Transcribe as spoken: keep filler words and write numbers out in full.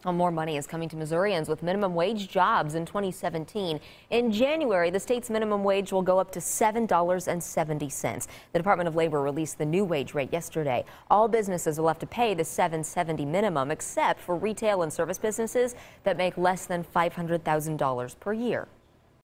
Well, more money is coming to Missourians with minimum wage jobs in twenty seventeen. In January, the state's minimum wage will go up to seven dollars and seventy cents. The Department of Labor released the new wage rate yesterday. All businesses will have to pay the seven seventy minimum, except for retail and service businesses that make less than five hundred thousand dollars per year.